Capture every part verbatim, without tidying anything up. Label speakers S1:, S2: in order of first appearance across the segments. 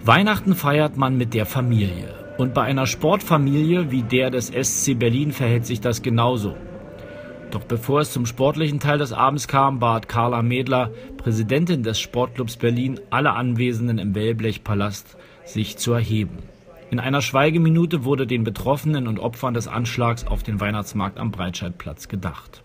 S1: Weihnachten feiert man mit der Familie. Und bei einer Sportfamilie wie der des S C Berlin verhält sich das genauso. Doch bevor es zum sportlichen Teil des Abends kam, bat Carla Mädler, Präsidentin des Sportclubs Berlin, alle Anwesenden im Wellblechpalast, sich zu erheben. In einer Schweigeminute wurde den Betroffenen und Opfern des Anschlags auf den Weihnachtsmarkt am Breitscheidplatz gedacht.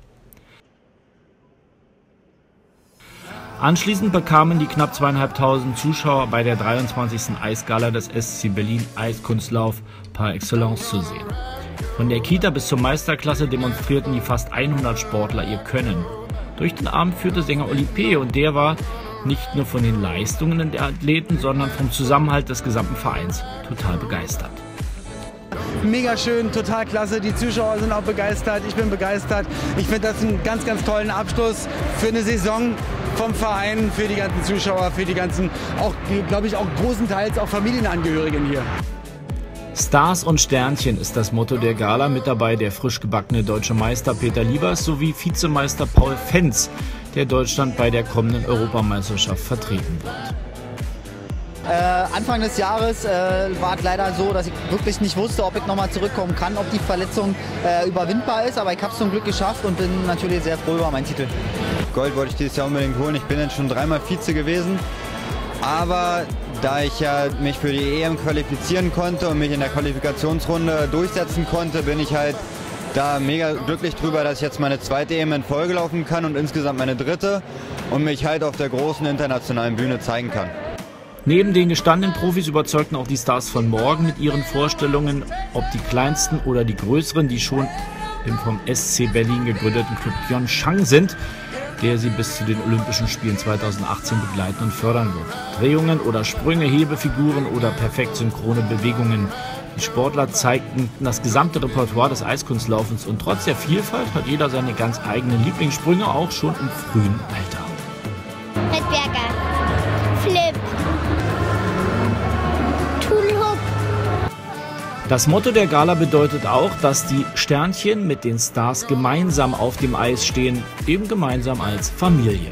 S1: Anschließend bekamen die knapp zweieinhalbtausend Zuschauer bei der dreiundzwanzigsten Eisgala des S C Berlin Eiskunstlauf par excellence zu sehen. Von der Kita bis zur Meisterklasse demonstrierten die fast hundert Sportler ihr Können. Durch den Abend führte Sänger Oli P. und der war nicht nur von den Leistungen der Athleten, sondern vom Zusammenhalt des gesamten Vereins total begeistert.
S2: Mega schön, total klasse. Die Zuschauer sind auch begeistert. Ich bin begeistert. Ich finde das einen ganz, ganz tollen Abschluss für eine Saison vom Verein, für die ganzen Zuschauer, für die ganzen, auch, glaube ich, auch großenteils auch Familienangehörigen hier.
S1: Stars und Sternchen ist das Motto der Gala, mit dabei der frisch gebackene deutsche Meister Peter Liebers sowie Vizemeister Paul Fenz, der Deutschland bei der kommenden Europameisterschaft vertreten wird.
S3: Äh, Anfang des Jahres äh, war es leider so, dass ich wirklich nicht wusste, ob ich nochmal zurückkommen kann, ob die Verletzung äh, überwindbar ist, aber ich habe es zum Glück geschafft und bin natürlich sehr froh über meinen Titel.
S4: Gold wollte ich dieses Jahr unbedingt holen, ich bin jetzt schon dreimal Vize gewesen, aber da ich ja mich für die E M qualifizieren konnte und mich in der Qualifikationsrunde durchsetzen konnte, bin ich halt da mega glücklich drüber, dass ich jetzt meine zweite E M in Folge laufen kann und insgesamt meine dritte und mich halt auf der großen internationalen Bühne zeigen kann.
S1: Neben den gestandenen Profis überzeugten auch die Stars von morgen mit ihren Vorstellungen, ob die kleinsten oder die größeren, die schon im vom S C Berlin gegründeten Club Pyeongchang sind, der sie bis zu den Olympischen Spielen zweitausendachtzehn begleiten und fördern wird. Drehungen oder Sprünge, Hebefiguren oder perfekt synchrone Bewegungen. Die Sportler zeigten das gesamte Repertoire des Eiskunstlaufens und trotz der Vielfalt hat jeder seine ganz eigenen Lieblingssprünge, auch schon im frühen Alter.
S5: Fettberger, Flip, Thunhook.
S1: Das Motto der Gala bedeutet auch, dass die Sternchen mit den Stars gemeinsam auf dem Eis stehen, eben gemeinsam als Familie.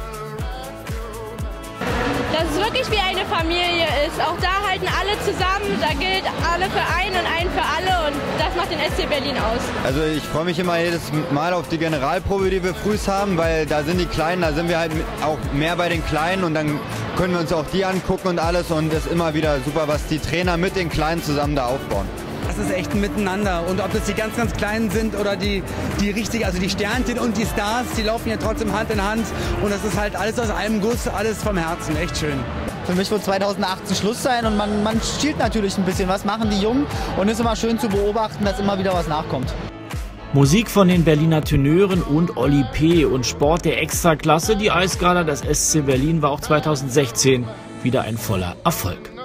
S6: Dass es wirklich wie eine Familie ist. Auch da halten alle zusammen, da gilt alle für einen und einen für alle und das macht den S C Berlin aus.
S4: Also ich freue mich immer jedes Mal auf die Generalprobe, die wir frühs haben, weil da sind die Kleinen, da sind wir halt auch mehr bei den Kleinen und dann können wir uns auch die angucken und alles und es ist immer wieder super, was die Trainer mit den Kleinen zusammen da aufbauen.
S2: Das ist echt ein Miteinander und ob das die ganz, ganz Kleinen sind oder die, die richtig, also die Sternchen und die Stars, die laufen ja trotzdem Hand in Hand und das ist halt alles aus einem Guss, alles vom Herzen, echt schön.
S3: Für mich wird zweitausendachtzehn Schluss sein und man, man schielt natürlich ein bisschen, was machen die Jungen und es ist immer schön zu beobachten, dass immer wieder was nachkommt.
S1: Musik von den Berliner Tenören und Oli P. und Sport der Extraklasse. Die Eisgala des S C Berlin war auch zweitausendsechzehn wieder ein voller Erfolg.